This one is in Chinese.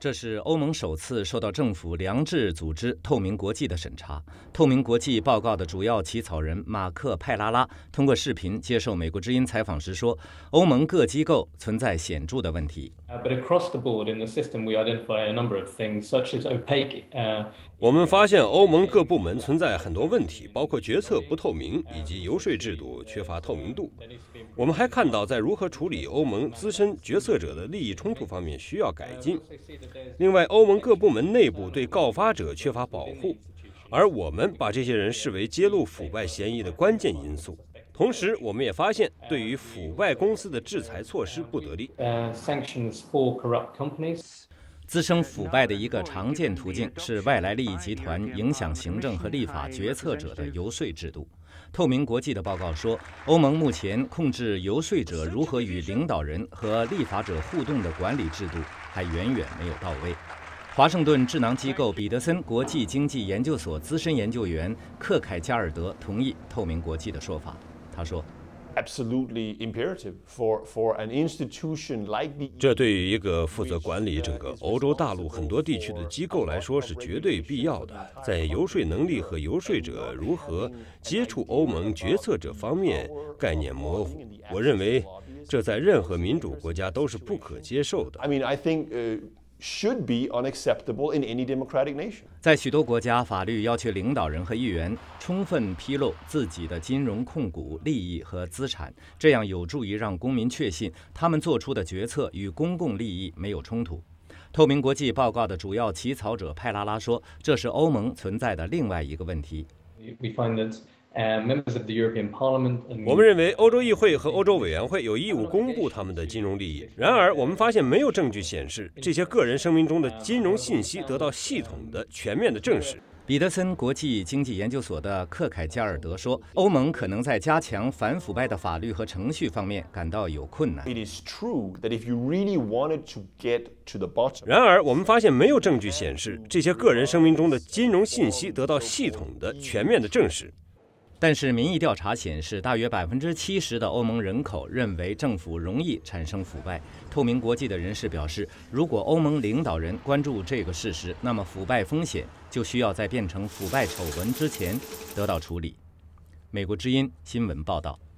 这是欧盟首次受到政府良知组织透明国际的审查。透明国际报告的主要起草人马克·派拉拉通过视频接受美国之音采访时说，欧盟各机构存在显著的问题。 我们发现欧盟各部门存在很多问题，包括决策不透明以及游说制度缺乏透明度。我们还看到，在如何处理欧盟资深决策者的利益冲突方面需要改进。另外，欧盟各部门内部对告发者缺乏保护，而我们把这些人视为揭露腐败嫌疑的关键因素。同时，我们也发现，对于腐败公司的制裁措施不得力。 滋生腐败的一个常见途径是外来利益集团影响行政和立法决策者的游说制度。透明国际的报告说，欧盟目前控制游说者如何与领导人和立法者互动的管理制度还远远没有到位。华盛顿智囊机构彼得森国际经济研究所资深研究员克凯加尔德同意透明国际的说法。他说， 这对于一个负责管理整个欧洲大陆很多地区的机构来说是绝对必要的。在游说能力和游说者如何接触欧盟决策者方面概念模糊，我认为这在任何民主国家都是不可接受的。 在许多国家，法律要求领导人和议员充分披露自己的金融控股利益和资产，这样有助于让公民确信他们做出的决策与公共利益没有冲突。透明国际报告的主要起草者派拉拉说，这是欧盟存在的另外一个问题。 我们认为欧洲议会和欧洲委员会有义务公布他们的金融利益。然而，我们发现没有证据显示这些个人声明中的金融信息得到系统的、全面的证实。 彼得森国际经济研究所的克凯加尔德说，欧盟可能在加强反腐败的法律和程序方面感到有困难。 然而，我们发现没有证据显示这些个人声明中的金融信息得到系统的、全面的证实。 但是民意调查显示，大约70%的欧盟人口认为政府容易产生腐败。透明国际的人士表示，如果欧盟领导人关注这个事实，那么腐败风险就需要在变成腐败丑闻之前得到处理。美国之音新闻报道。